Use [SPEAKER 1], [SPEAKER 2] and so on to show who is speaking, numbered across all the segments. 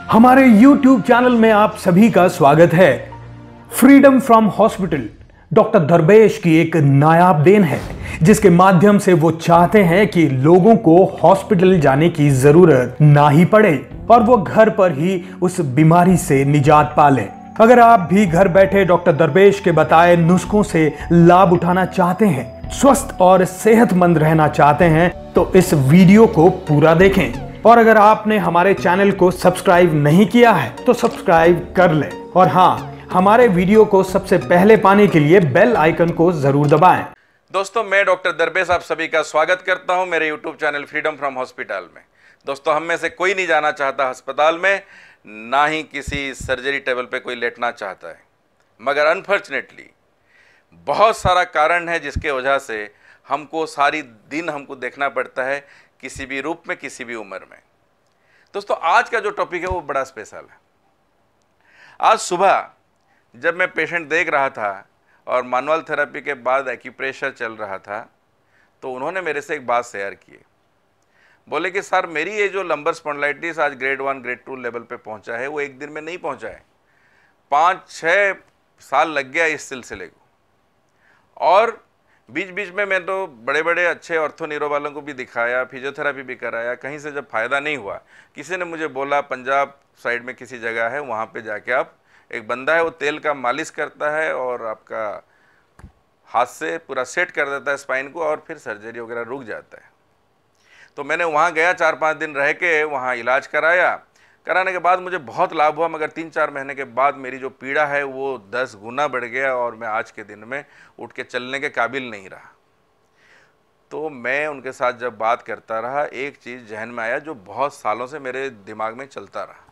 [SPEAKER 1] हमारे YouTube channel में आप सभी का स्वागत है। Freedom from hospital doctor Darbesh की एक नायाब देन है, जिसके माध्यम से वो चाहते हैं कि लोगों को हॉस्पिटल जाने की जरूरत ना ही पड़े और वो घर पर ही उस बीमारी से निजात पा लें। अगर आप भी घर बैठे डॉक्टर दरबेश के बताए नुस्खों से लाभ उठाना चाहते हैं, स्वस्थ और सेहतमंद रहना चाहते हैं, तो इस वीडियो को पूरा देखें। और अगर आपने हमारे चैनल को सब्सक्राइब नहीं किया है तो सब्सक्राइब कर लें। और हाँ, हमारे वीडियो को सबसे पहले पाने के लिए बेल आइकन को जरूर दबाएं।
[SPEAKER 2] दोस्तों, मैं डॉक्टर दरबेश आप सभी का स्वागत करता हूं मेरे YouTube channel freedom from hospital में। दोस्तों, हम में से कोई नहीं जाना चाहता अस्पताल में, ना ही किसी सर्जरी टेबल पे कोई लेटना चाहता है, मगर अनफॉर्चुनेटली बहुत सारा कारण है जिसके वजह से हमको सारी दिन हमको देखना पड़ता है, किसी भी रूप में, किसी भी उम्र में। दोस्तों, आज का जो टॉपिक है वो बड़ा स्पेशल है। आज सुबह जब मैं पेशेंट देख रहा था और मैनुअल थेरेपी के बाद एक्यूप्रेशर चल रहा था, तो उन्होंने मेरे से एक बात शेयर की। बोले कि सर, मेरी ये जो लंबर स्पॉन्डिलाइटिस आज ग्रेड 1 ग्रेड 2 लेवल पे पहुंचा है, वो एक दिन में नहीं पहुंचा है, 5-6 साल लग गया इस सिलसिले को। और बीच बीच में मैं तो बड़े बड़े अच्छे ऑर्थो न्यूरो वालों को भी दिखाया, फिजियोथेरेपी भी कराया, कहीं से जब फ़ायदा नहीं हुआ, किसी ने मुझे बोला पंजाब साइड में किसी जगह है, वहाँ पे जाके आप, एक बंदा है वो तेल का मालिश करता है और आपका हाथ से पूरा सेट कर देता है स्पाइन को, और फिर सर्जरी वगैरह रुक जाता है। तो मैंने वहाँ गया, 4-5 दिन रह के वहाँ इलाज कराने के बाद मुझे बहुत लाभ हुआ, मगर 3-4 महीने के बाद मेरी जो पीड़ा है वो 10 गुना बढ़ गया और मैं आज के दिन में उठ के चलने के काबिल नहीं रहा। तो मैं उनके साथ जब बात करता रहा, एक चीज़ जहन में आया जो बहुत सालों से मेरे दिमाग में चलता रहा,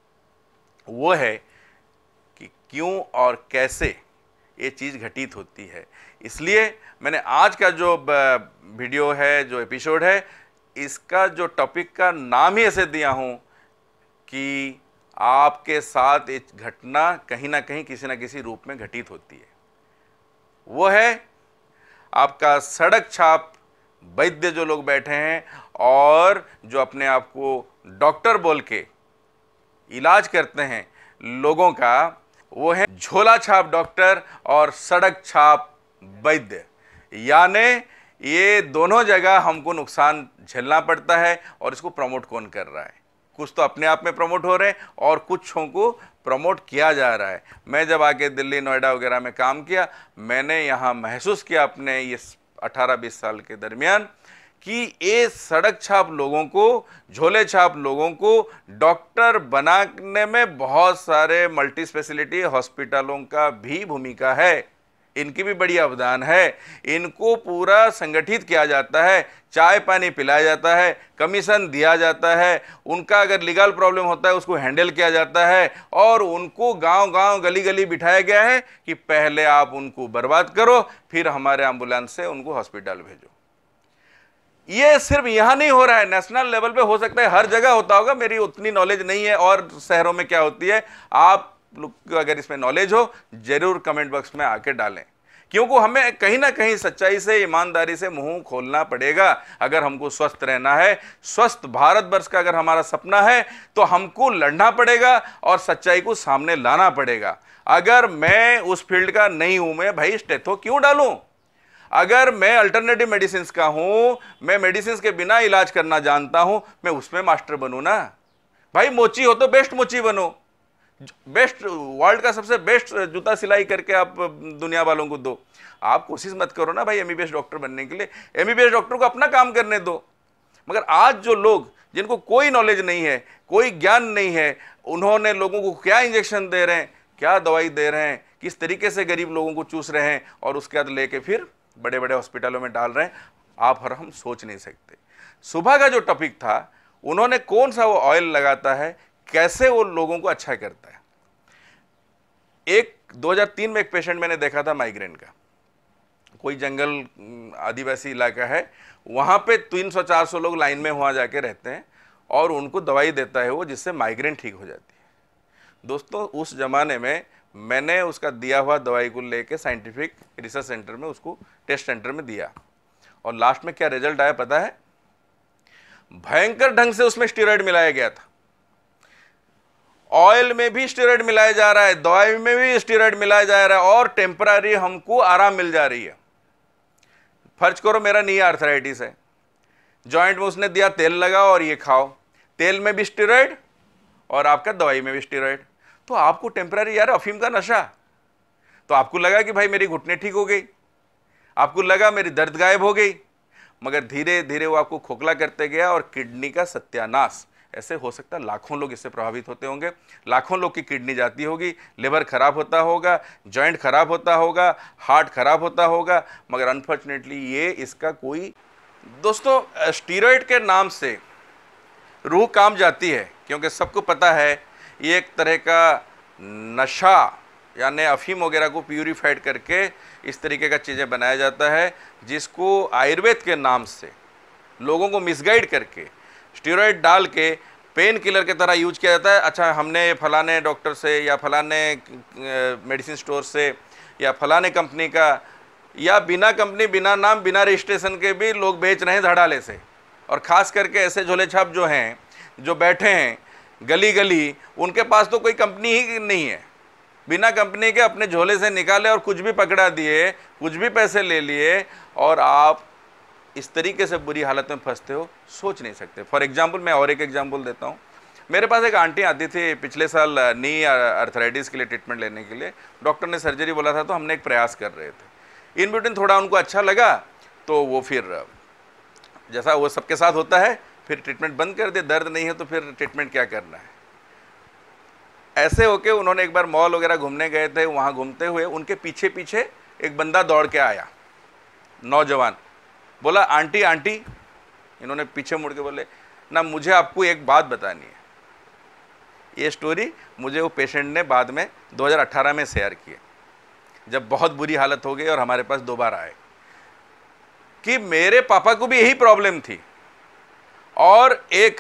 [SPEAKER 2] वो है कि क्यों और कैसे ये चीज़ घटित होती है। इसलिए मैंने आज का जो वीडियो है, जो एपिसोड है, इसका जो टॉपिक का नाम ही ऐसे दिया हूँ कि आपके साथ एक घटना कहीं ना कहीं किसी ना किसी रूप में घटित होती है। वो है आपका सड़क छाप वैद्य जो लोग बैठे हैं और जो अपने आप को डॉक्टर बोल के इलाज करते हैं लोगों का, वो है झोला छाप डॉक्टर और सड़क छाप वैद्य। यानी ये दोनों जगह हमको नुकसान झेलना पड़ता है। और इसको प्रमोट कौन कर रहा है? कुछ तो अपने आप में प्रमोट हो रहे हैं और कुछों को प्रमोट किया जा रहा है। मैं जब आके दिल्ली, नोएडा वगैरह में काम किया, मैंने यहाँ महसूस किया अपने ये 18-20 साल के दरमियान कि ये सड़क छाप लोगों को, झोले छाप लोगों को डॉक्टर बनाने में बहुत सारे मल्टी स्पेशलिटी हॉस्पिटलों का भी भूमिका है, इनकी भी बड़ी अवदान है। इनको पूरा संगठित किया जाता है, चाय पानी पिलाया जाता है, कमीशन दिया जाता है, उनका अगर लीगल प्रॉब्लम होता है उसको हैंडल किया जाता है, और उनको गांव-गांव, गली-गली बिठाया गया है कि पहले आप उनको बर्बाद करो, फिर हमारे एम्बुलेंस से उनको हॉस्पिटल भेजो। ये सिर्फ यहाँ नहीं हो रहा है, नेशनल लेवल पे हो सकता है हर जगह होता होगा, मेरी उतनी नॉलेज नहीं है और शहरों में क्या होती है। आप लोग अगर इसमें नॉलेज हो, जरूर कमेंट बॉक्स में आके डालें, क्योंकि हमें कहीं ना कहीं सच्चाई से, ईमानदारी से मुंह खोलना पड़ेगा। अगर हमको स्वस्थ रहना है, स्वस्थ भारतवर्ष का अगर हमारा सपना है, तो हमको लड़ना पड़ेगा और सच्चाई को सामने लाना पड़ेगा। अगर मैं उस फील्ड का नहीं हूं, मैं भाई स्टेथो क्यों डालूं? अगर मैं अल्टरनेटिव मेडिसिन का हूं, मैं मेडिसिन के बिना इलाज करना जानता हूं, मैं उसमें मास्टर बनूं ना। भाई मोची हो तो बेस्ट मोची बनो, बेस्ट, वर्ल्ड का सबसे बेस्ट जूता सिलाई करके आप दुनिया वालों को दो। आप कोशिश मत करो ना भाई एमबीबीएस डॉक्टर बनने के लिए, एमबीबीएस डॉक्टर को अपना काम करने दो। मगर आज जो लोग, जिनको कोई नॉलेज नहीं है, कोई ज्ञान नहीं है, उन्होंने लोगों को क्या इंजेक्शन दे रहे हैं, क्या दवाई दे रहे हैं, किस तरीके से गरीब लोगों को चूस रहे हैं और उसके बाद लेके फिर बड़े बड़े हॉस्पिटलों में डाल रहे हैं, आप और हम सोच नहीं सकते। सुबह का जो टॉपिक था, उन्होंने कौन सा वो ऑयल लगाता है, कैसे वो लोगों को अच्छा करता है। 2003 में एक पेशेंट मैंने देखा था माइग्रेन का, कोई जंगल आदिवासी इलाका है, वहाँ पे 300-400 लोग लाइन में वहाँ जाके रहते हैं और उनको दवाई देता है वो, जिससे माइग्रेन ठीक हो जाती है। दोस्तों, उस ज़माने में मैंने उसका दिया हुआ दवाई को लेके साइंटिफिक रिसर्च सेंटर में, उसको टेस्ट सेंटर में दिया, और लास्ट में क्या रिजल्ट आया पता है? भयंकर ढंग से उसमें स्टेरॉइड मिलाया गया था। ऑयल में भी स्टेरॉइड मिलाया जा रहा है, दवाई में भी स्टेरॉइड मिलाया जा रहा है और टेम्पररी हमको आराम मिल जा रही है। फर्ज करो मेरा नी आर्थराइटिस है, जॉइंट में उसने दिया तेल लगाओ और ये खाओ, तेल में भी स्टेरॉइड और आपका दवाई में भी स्टेरॉइड। तो आपको टेम्पररी यार अफीम का नशा, तो आपको लगा कि भाई मेरी घुटने ठीक हो गई, आपको लगा मेरी दर्द गायब हो गई, मगर धीरे धीरे वो आपको खोखला करते गया और किडनी का सत्यानाश। ऐसे हो सकता है लाखों लोग इससे प्रभावित होते होंगे, लाखों लोग की किडनी जाती होगी, लिवर खराब होता होगा, जॉइंट खराब होता होगा, हार्ट खराब होता होगा, मगर अनफॉर्चुनेटली ये इसका कोई। दोस्तों स्टेरॉइड के नाम से रूह काम जाती है, क्योंकि सबको पता है ये एक तरह का नशा, यानी अफीम वगैरह को प्यूरिफाइड करके इस तरीके का चीज़ें बनाया जाता है, जिसको आयुर्वेद के नाम से लोगों को मिसगाइड करके स्टेरॉइड डाल के पेन किलर की तरह यूज किया जाता है। अच्छा, हमने फलाने डॉक्टर से या फलाने मेडिसिन स्टोर से या फलाने कंपनी का, या बिना कंपनी, बिना नाम, बिना रजिस्ट्रेशन के भी लोग बेच रहे हैं धड़ाले से। और ख़ास करके ऐसे झोले छाप जो हैं, जो बैठे हैं गली गली, उनके पास तो कोई कंपनी ही नहीं है, बिना कंपनी के अपने झोले से निकाले और कुछ भी पकड़ा दिए, कुछ भी पैसे ले लिए, और आप इस तरीके से बुरी हालत में फंसते हो, सोच नहीं सकते। फॉर एग्जांपल मैं और एक एग्जांपल देता हूँ। मेरे पास एक आंटी आती थी पिछले साल नी आर्थराइटिस के लिए ट्रीटमेंट लेने के लिए। डॉक्टर ने सर्जरी बोला था, तो हमने एक प्रयास कर रहे थे। इन बिटवीन थोड़ा उनको अच्छा लगा, तो वो फिर जैसा वो सबके साथ होता है, फिर ट्रीटमेंट बंद कर दे। दर्द नहीं है तो फिर ट्रीटमेंट क्या करना है। ऐसे होके उन्होंने एक बार मॉल वगैरह घूमने गए थे, वहाँ घूमते हुए उनके पीछे पीछे एक बंदा दौड़ के आया, नौजवान। बोला आंटी आंटी, इन्होंने पीछे मुड़ के बोले ना, मुझे आपको एक बात बतानी है। ये स्टोरी मुझे वो पेशेंट ने बाद में 2018 में शेयर की, जब बहुत बुरी हालत हो गई और हमारे पास दोबारा आए, कि मेरे पापा को भी यही प्रॉब्लम थी और एक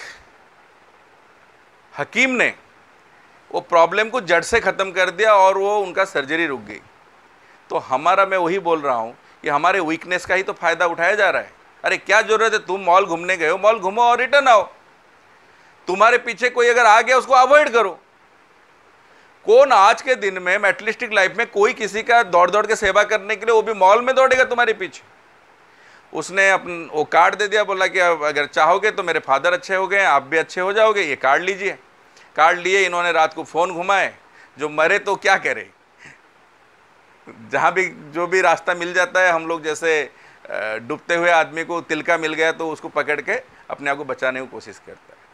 [SPEAKER 2] हकीम ने वो प्रॉब्लम को जड़ से ख़त्म कर दिया और वो उनका सर्जरी रुक गई। तो हमारा, मैं वही बोल रहा हूँ कि हमारे वीकनेस का ही तो फायदा उठाया जा रहा है। अरे क्या जरूरत है, तुम मॉल घूमने गए हो, मॉल घूमो और रिटर्न आओ। तुम्हारे पीछे कोई अगर आ गया, उसको अवॉइड करो। कौन आज के दिन में मेटलिस्टिक लाइफ में कोई किसी का दौड़ दौड़ के सेवा करने के लिए, वो भी मॉल में दौड़ेगा तुम्हारे पीछे। उसने अपन वो कार्ड दे दिया, बोला कि अगर चाहोगे तो मेरे फादर अच्छे हो गए, आप भी अच्छे हो जाओगे, ये कार्ड लीजिए। कार्ड लिए, इन्होंने रात को फ़ोन घुमाए, जो मरे तो क्या करे, जहाँ भी जो भी रास्ता मिल जाता है, हम लोग जैसे डूबते हुए आदमी को तिलका मिल गया तो उसको पकड़ के अपने आप को बचाने की कोशिश करता है।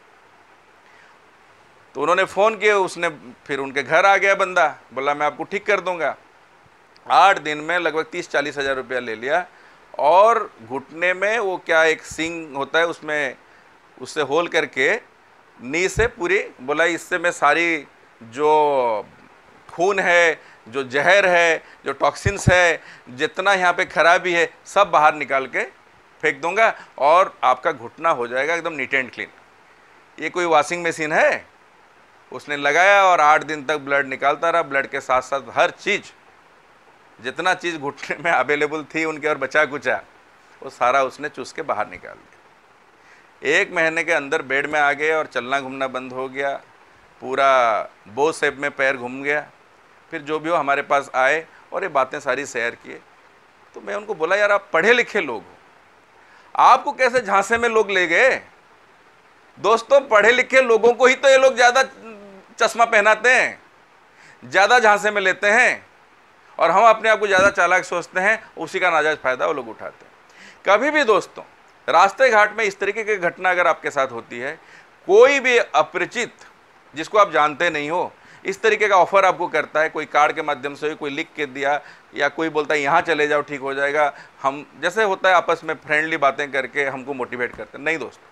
[SPEAKER 2] तो उन्होंने फ़ोन किया, उसने फिर उनके घर आ गया बंदा, बोला मैं आपको ठीक कर दूंगा। 8 दिन में लगभग 30-40 हज़ार रुपया ले लिया, और घुटने में वो क्या एक सिंग होता है, उसमें उससे होल करके नी से पूरी, बोला इससे मैं सारी जो खून है, जो जहर है, जो टॉक्सिन्स है, जितना यहाँ पे खराबी है, सब बाहर निकाल के फेंक दूंगा और आपका घुटना हो जाएगा एकदम नीट एंड क्लीन। ये कोई वॉशिंग मशीन है? उसने लगाया और 8 दिन तक ब्लड निकालता रहा। ब्लड के साथ साथ हर चीज़, जितना चीज़ घुटने में अवेलेबल थी उनके और बचा कुचा, वो सारा उसने चूस के बाहर निकाल दिया। 1 महीने के अंदर बेड में आ गए और चलना घूमना बंद हो गया, पूरा बो शेप में पैर घूम गया। फिर जो भी हो हमारे पास आए और ये बातें सारी शेयर किए। तो मैं उनको बोला, यार आप पढ़े लिखे लोग हो, आपको कैसे झांसे में लोग ले गए? दोस्तों पढ़े लिखे लोगों को ही तो ये लोग ज़्यादा चश्मा पहनाते हैं, ज़्यादा झांसे में लेते हैं, और हम अपने आप को ज़्यादा चालाक सोचते हैं, उसी का नाजायज़ फ़ायदा वो लोग उठाते हैं। कभी भी दोस्तों रास्ते घाट में इस तरीके की घटना अगर आपके साथ होती है, कोई भी अपरिचित जिसको आप जानते नहीं हो इस तरीके का ऑफर आपको करता है, कोई कार्ड के माध्यम से, कोई लिख के दिया, या कोई बोलता है यहाँ चले जाओ ठीक हो जाएगा, हम जैसे होता है आपस में फ्रेंडली बातें करके हमको मोटिवेट करते हैं, नहीं दोस्तों।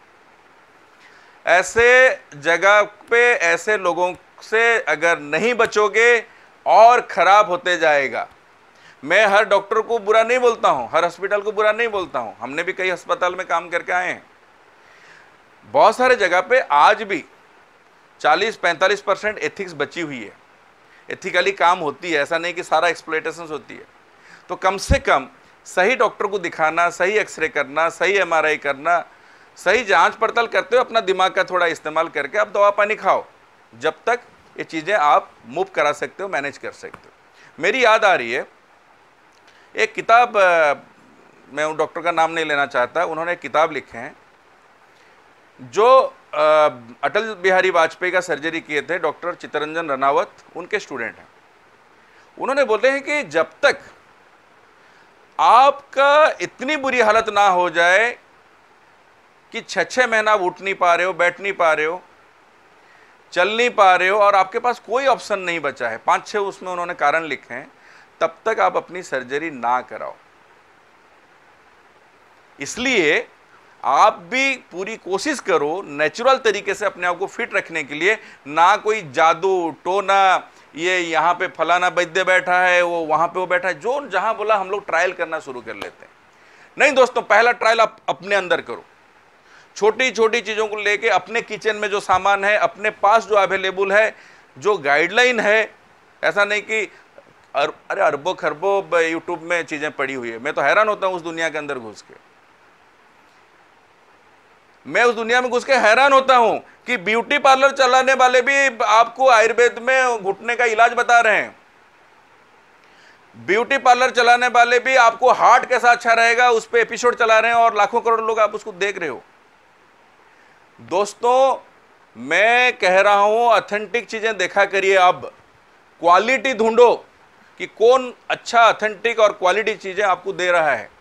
[SPEAKER 2] ऐसे जगह पे ऐसे लोगों से अगर नहीं बचोगे और ख़राब होते जाएगा। मैं हर डॉक्टर को बुरा नहीं बोलता हूँ, हर हॉस्पिटल को बुरा नहीं बोलता हूँ, हमने भी कई अस्पताल में काम करके आए हैं। बहुत सारे जगह पे आज भी 40-45% एथिक्स बची हुई है, एथिकली काम होती है, ऐसा नहीं कि सारा एक्सप्लॉयटेशन होती है। तो कम से कम सही डॉक्टर को दिखाना, सही एक्सरे करना, सही MRI करना, सही जांच पड़ताल करते हुए अपना दिमाग का थोड़ा इस्तेमाल करके आप दवा पानी खाओ, जब तक ये चीज़ें आप मूव करा सकते हो, मैनेज कर सकते हो। मेरी याद आ रही है एक किताब, मैं उन डॉक्टर का नाम नहीं लेना चाहता, उन्होंने एक किताब लिखे हैं जो अटल बिहारी वाजपेयी का सर्जरी किए थे, डॉक्टर चित्तरंजन रनावत उनके स्टूडेंट हैं। उन्होंने बोले हैं कि जब तक आपका इतनी बुरी हालत ना हो जाए कि 6-6 महीना आप उठ नहीं पा रहे हो, बैठ नहीं पा रहे हो, चल नहीं पा रहे हो और आपके पास कोई ऑप्शन नहीं बचा है, 5-6 उसमें उन्होंने कारण लिखे हैं, तब तक आप अपनी सर्जरी ना कराओ। इसलिए आप भी पूरी कोशिश करो नेचुरल तरीके से अपने आप को फिट रखने के लिए, ना कोई जादू टोना, ये यहाँ पे फलाना वैद्य बैठा है, वो वहाँ पे वो बैठा है, जो जहाँ बोला हम लोग ट्रायल करना शुरू कर लेते हैं। नहीं दोस्तों, पहला ट्रायल आप अपने अंदर करो। छोटी छोटी चीज़ों को लेके अपने किचन में जो सामान है, अपने पास जो अवेलेबल है, जो गाइडलाइन है, ऐसा नहीं कि अरे अरबों खरबों यूट्यूब में चीज़ें पड़ी हुई है। मैं तो हैरान होता हूँ उस दुनिया के अंदर घुस के, मैं उस दुनिया में घुस के हैरान होता हूं कि ब्यूटी पार्लर चलाने वाले भी आपको आयुर्वेद में घुटने का इलाज बता रहे हैं। ब्यूटी पार्लर चलाने वाले भी आपको हार्ट कैसा अच्छा रहेगा उस पे एपिसोड चला रहे हैं और लाखों करोड़ लोग आप उसको देख रहे हो। दोस्तों, मैं कह रहा हूं ऑथेंटिक चीजें देखा करिए। अब क्वालिटी ढूंढो कि कौन अच्छा ऑथेंटिक और क्वालिटी चीजें आपको दे रहा है।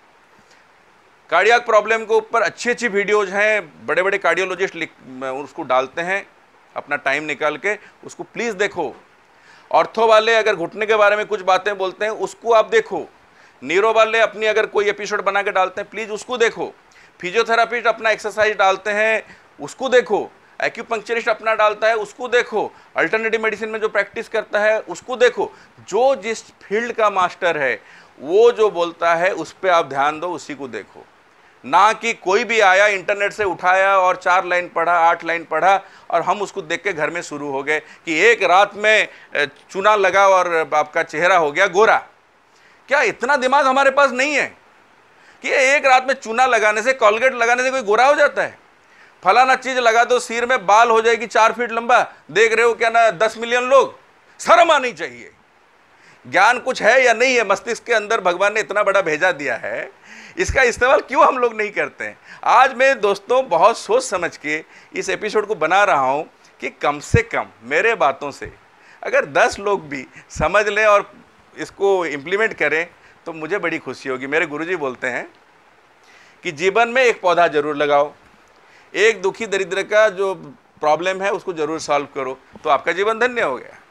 [SPEAKER 2] कार्डियक प्रॉब्लम के ऊपर अच्छी अच्छी वीडियोज हैं, बड़े बड़े कार्डियोलॉजिस्ट उसको डालते हैं अपना टाइम निकाल के, उसको प्लीज़ देखो। ऑर्थो वाले अगर घुटने के बारे में कुछ बातें बोलते हैं उसको आप देखो। न्यूरो वाले अपनी अगर कोई एपिसोड बना के डालते हैं प्लीज़ उसको देखो। फिजियोथेरापिस्ट अपना एक्सरसाइज डालते हैं उसको देखो। एक्यूपंक्चरिस्ट अपना डालता है उसको देखो। अल्टरनेटिव मेडिसिन में जो प्रैक्टिस करता है उसको देखो। जो जिस फील्ड का मास्टर है वो जो बोलता है उस पर आप ध्यान दो, उसी को देखो। ना कि कोई भी आया इंटरनेट से उठाया और 4 लाइन पढ़ा, 8 लाइन पढ़ा और हम उसको देख के घर में शुरू हो गए कि एक रात में चूना लगा और आपका चेहरा हो गया गोरा। क्या इतना दिमाग हमारे पास नहीं है कि एक रात में चूना लगाने से, कोलगेट लगाने से कोई गोरा हो जाता है? फलाना चीज लगा दो सिर में, बाल हो जाएगी 4 फीट लंबा। देख रहे हो क्या ना 10 मिलियन लोग। शर्म आनी चाहिए। ज्ञान कुछ है या नहीं है मस्तिष्क के अंदर, भगवान ने इतना बड़ा भेजा दिया है, इसका इस्तेमाल क्यों हम लोग नहीं करते हैं? आज मैं दोस्तों बहुत सोच समझ के इस एपिसोड को बना रहा हूं कि कम से कम मेरे बातों से अगर 10 लोग भी समझ लें और इसको इम्प्लीमेंट करें तो मुझे बड़ी खुशी होगी। मेरे गुरुजी बोलते हैं कि जीवन में एक पौधा जरूर लगाओ, एक दुखी दरिद्र का जो प्रॉब्लम है उसको जरूर सॉल्व करो, तो आपका जीवन धन्य हो गया।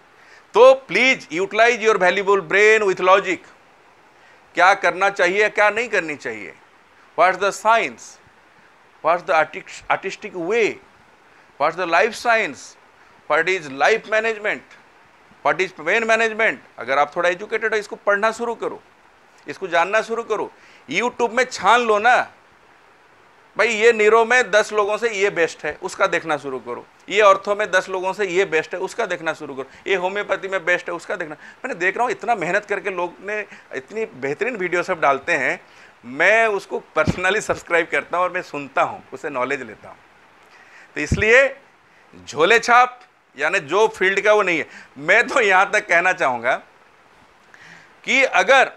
[SPEAKER 2] तो please utilize your valuable brain with logic. क्या करना चाहिए, क्या नहीं करनी चाहिए, what is the science, what is the artistic way, what is the life science, what is life management, what is pain management. अगर आप थोड़ा एजुकेटेड हो इसको पढ़ना शुरू करो, इसको जानना शुरू करो। यूट्यूब में छान लो ना भाई, ये न्यूरो में 10 लोगों से ये बेस्ट है उसका देखना शुरू करो, ये ऑर्थो में 10 लोगों से ये बेस्ट है उसका देखना शुरू करो, ये होम्योपैथी में बेस्ट है उसका देखना। मैंने देख रहा हूँ इतना मेहनत करके लोग ने इतनी बेहतरीन वीडियो सब डालते हैं, मैं उसको पर्सनली सब्सक्राइब करता हूँ और मैं सुनता हूँ, उससे नॉलेज लेता हूँ। तो इसलिए झोले छाप यानी जो फील्ड का वो नहीं है। मैं तो यहाँ तक कहना चाहूँगा कि अगर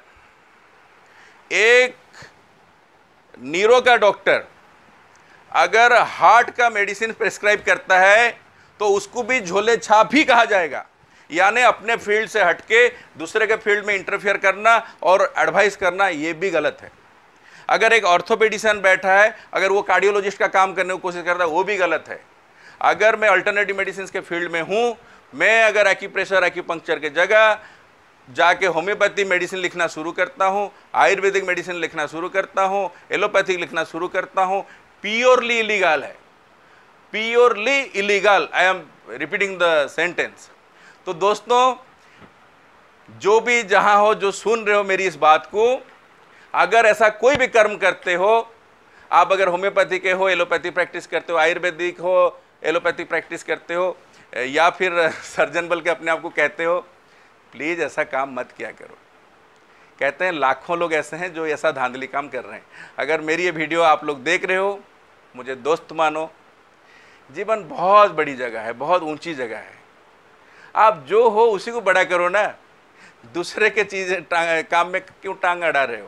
[SPEAKER 2] एक न्यूरो का डॉक्टर अगर हार्ट का मेडिसिन प्रिस्क्राइब करता है तो उसको भी झोले छाप ही कहा जाएगा, यानी अपने फील्ड से हटके दूसरे के फील्ड में इंटरफेयर करना और एडवाइस करना ये भी गलत है। अगर एक ऑर्थोपेडिशियन बैठा है, अगर वो कार्डियोलॉजिस्ट का काम करने की कोशिश करता है वो भी गलत है। अगर मैं अल्टरनेटिव मेडिसिन के फील्ड में हूँ, मैं अगर एक्यूप्रेशर एक्यूपंक्चर की जगह जाके होम्योपैथी मेडिसिन लिखना शुरू करता हूँ, आयुर्वेदिक मेडिसिन लिखना शुरू करता हूँ, एलोपैथिक लिखना शुरू करता हूँ, प्योरली इलीगल है, purely illegal. I am repeating the sentence. तो दोस्तों, जो भी जहां हो, जो सुन रहे हो मेरी इस बात को, अगर ऐसा कोई भी कर्म करते हो, आप अगर होम्योपैथी के हो, एलोपैथी प्रैक्टिस करते हो, आयुर्वेदिक हो, एलोपैथी प्रैक्टिस करते हो, या फिर सर्जन बल के अपने आप को कहते हो, प्लीज़ ऐसा काम मत किया करो। कहते हैं लाखों लोग ऐसे हैं जो ऐसा धांधली काम कर रहे हैं। अगर मेरी ये वीडियो आप लोग देख रहे हो, मुझे दोस्त मानो। जीवन बहुत बड़ी जगह है, बहुत ऊंची जगह है। आप जो हो उसी को बड़ा करो ना, दूसरे के चीजें काम में क्यों टांग अड़ा रहे हो,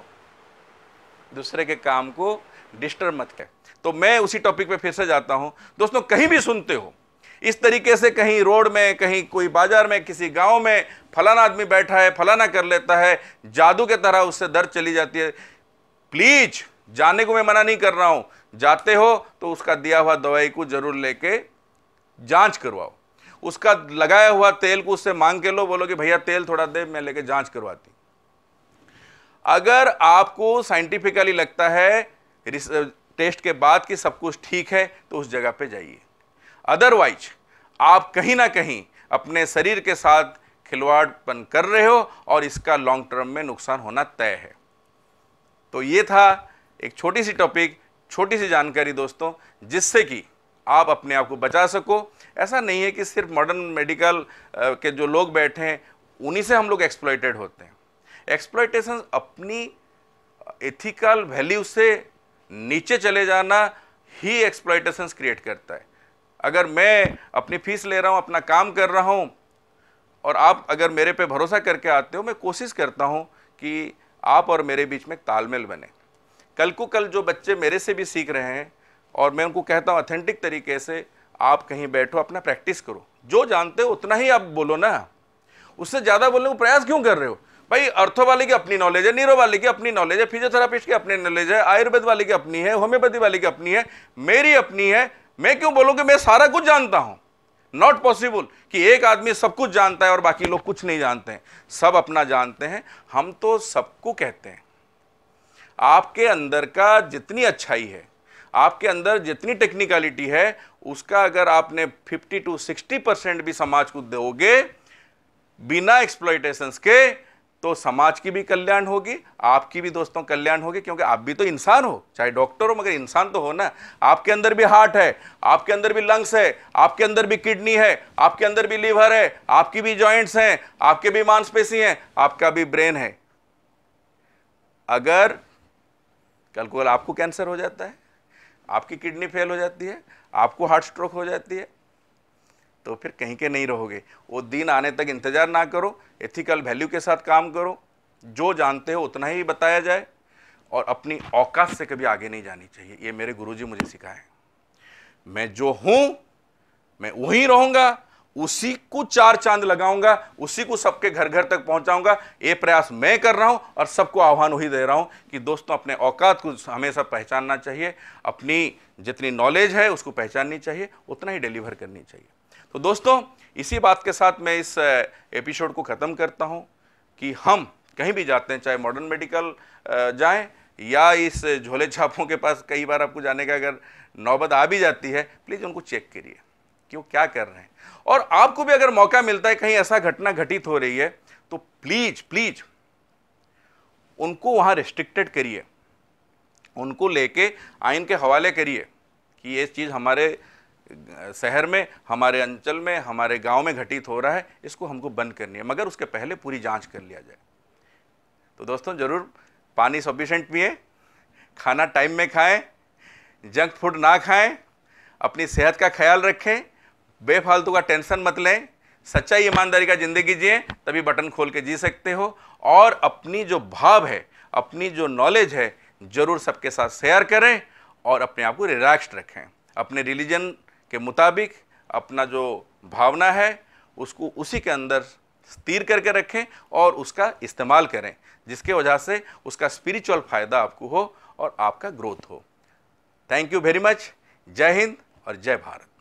[SPEAKER 2] दूसरे के काम को डिस्टर्ब मत कर। तो मैं उसी टॉपिक पे फिर से जाता हूं दोस्तों, कहीं भी सुनते हो इस तरीके से, कहीं रोड में, कहीं कोई बाजार में, किसी गांव में फलाना आदमी बैठा है, फलाना कर लेता है, जादू के तरह उससे दर्द चली जाती है, प्लीज जाने को मैं मना नहीं कर रहा हूं, जाते हो तो उसका दिया हुआ दवाई को जरूर लेके जांच करवाओ, उसका लगाया हुआ तेल को उससे मांग के लो, बोलो कि भैया तेल थोड़ा दे, मैं लेके जांच करवाती। अगर आपको साइंटिफिकली लगता है टेस्ट के बाद कि सब कुछ ठीक है तो उस जगह पे जाइए, अदरवाइज आप कहीं ना कहीं अपने शरीर के साथ खिलवाड़पन कर रहे हो और इसका लॉन्ग टर्म में नुकसान होना तय है। तो ये था एक छोटी सी टॉपिक, छोटी सी जानकारी दोस्तों, जिससे कि आप अपने आप को बचा सको। ऐसा नहीं है कि सिर्फ मॉडर्न मेडिकल के जो लोग बैठे हैं उन्हीं से हम लोग एक्सप्लॉइटेड होते हैं। एक्सप्लॉइटेशन अपनी एथिकल वैल्यू से नीचे चले जाना ही एक्सप्लॉइटेशन क्रिएट करता है। अगर मैं अपनी फीस ले रहा हूं, अपना काम कर रहा हूं, और आप अगर मेरे पे भरोसा करके आते हो, मैं कोशिश करता हूं कि आप और मेरे बीच में तालमेल बने। कल को कल जो बच्चे मेरे से भी सीख रहे हैं, और मैं उनको कहता हूं ऑथेंटिक तरीके से, आप कहीं बैठो, अपना प्रैक्टिस करो, जो जानते हो उतना ही आप बोलो ना, उससे ज़्यादा बोलने को प्रयास क्यों कर रहे हो भाई? अर्थो वाले की अपनी नॉलेज है, न्यूरो वाले की अपनी नॉलेज है, फिजियोथेरापिस्ट की अपनी नॉलेज है, आयुर्वेद वाले की अपनी है, होम्योपैथी वाले की अपनी है, मेरी अपनी है। मैं क्यों बोलूं कि मैं सारा कुछ जानता हूं? नॉट पॉसिबल कि एक आदमी सब कुछ जानता है और बाकी लोग कुछ नहीं जानते हैं। सब अपना जानते हैं, हम तो सबको कहते हैं। आपके अंदर का जितनी अच्छाई है, आपके अंदर जितनी टेक्निकलिटी है, उसका अगर आपने 50 to 60% भी समाज को दोगे बिना एक्सप्लॉइटेशंस के, तो समाज की भी कल्याण होगी, आपकी भी दोस्तों कल्याण होगी, क्योंकि आप भी तो इंसान हो, चाहे डॉक्टर हो मगर इंसान तो हो ना। आपके अंदर भी हार्ट है, आपके अंदर भी लंग्स है, आपके अंदर भी किडनी है, आपके अंदर भी लीवर है, आपकी भी जॉइंट्स हैं, आपके भी मांसपेशी हैं, आपका भी ब्रेन है। अगर कल को आपको कैंसर हो जाता है, आपकी किडनी फेल हो जाती है, आपको हार्ट स्ट्रोक हो जाती है, तो फिर कहीं के नहीं रहोगे। वो दिन आने तक इंतजार ना करो, एथिकल वैल्यू के साथ काम करो, जो जानते हो उतना ही बताया जाए, और अपनी औकात से कभी आगे नहीं जानी चाहिए। ये मेरे गुरुजी मुझे सिखाए। मैं जो हूं मैं वहीं रहूंगा, उसी को 4 चांद लगाऊंगा, उसी को सबके घर घर तक पहुंचाऊंगा। ये प्रयास मैं कर रहा हूं और सबको आह्वान वही दे रहा हूं कि दोस्तों अपने औकात को हमेशा पहचानना चाहिए, अपनी जितनी नॉलेज है उसको पहचाननी चाहिए, उतना ही डिलीवर करनी चाहिए। तो दोस्तों इसी बात के साथ मैं इस एपिसोड को ख़त्म करता हूं कि हम कहीं भी जाते हैं, चाहे मॉडर्न मेडिकल जाएं या इस झोले छापों के पास कई बार आपको जाने का अगर नौबत आ भी जाती है, प्लीज़ उनको चेक करिए कि वो क्या कर रहे हैं। और आपको भी अगर मौका मिलता है, कहीं ऐसा घटना घटित हो रही है, तो प्लीज उनको वहाँ रिस्ट्रिक्टेड करिए, उनको लेके आइन के हवाले करिए कि ये चीज़ हमारे शहर में, हमारे अंचल में, हमारे गांव में घटित हो रहा है, इसको हमको बंद करनी है, मगर उसके पहले पूरी जांच कर लिया जाए। तो दोस्तों ज़रूर पानी सफिशेंट पिए, खाना टाइम में खाएं, जंक फूड ना खाएं, अपनी सेहत का ख्याल रखें, बेफालतू का टेंशन मत लें, सच्चाई ईमानदारी का ज़िंदगी जिए, तभी बटन खोल के जी सकते हो। और अपनी जो भाव है, अपनी जो नॉलेज है, ज़रूर सबके साथ शेयर करें और अपने आप को रिलैक्स्ड रखें। अपने रिलीजन के मुताबिक अपना जो भावना है उसको उसी के अंदर स्थिर करके रखें और उसका इस्तेमाल करें, जिसके वजह से उसका स्पिरिचुअल फ़ायदा आपको हो और आपका ग्रोथ हो। Thank you very much. जय हिंद और जय भारत।